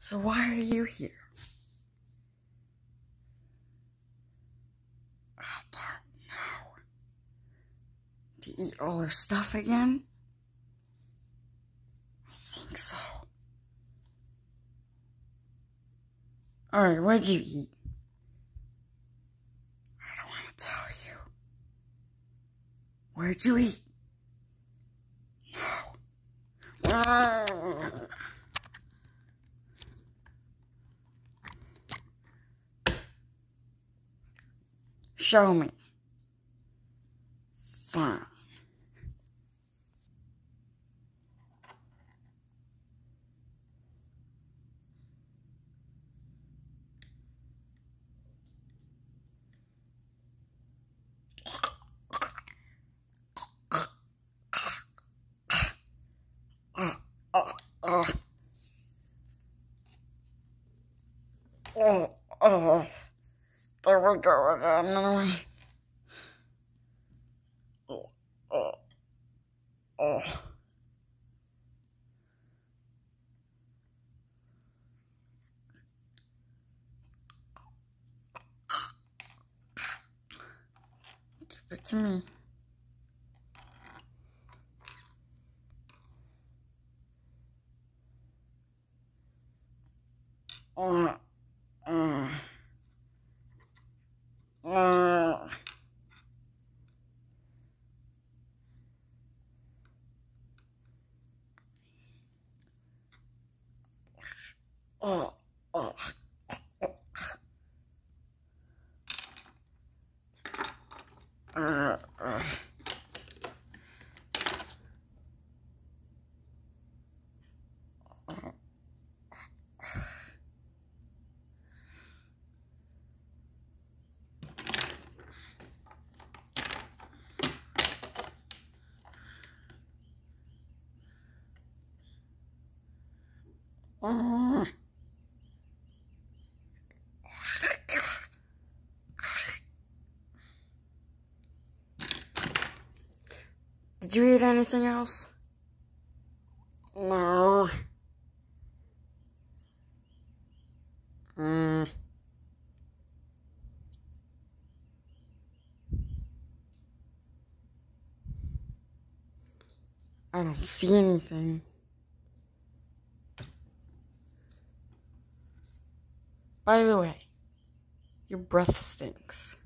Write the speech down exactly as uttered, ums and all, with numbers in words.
So why are you here? I don't know. To eat all her stuff again? I think so. Alright, what'd you eat? I don't want to tell you. Where'd you eat? No. Ah. Show me. Fine. Uh, uh, uh. Oh, oh. There we go again. Oh, oh, oh. Give it to me. Uh, uh, uh. Oh, oh. Uh, uh. Uh. Did you eat anything else? No. Hmm. I don't see anything. By the way, your breath stinks.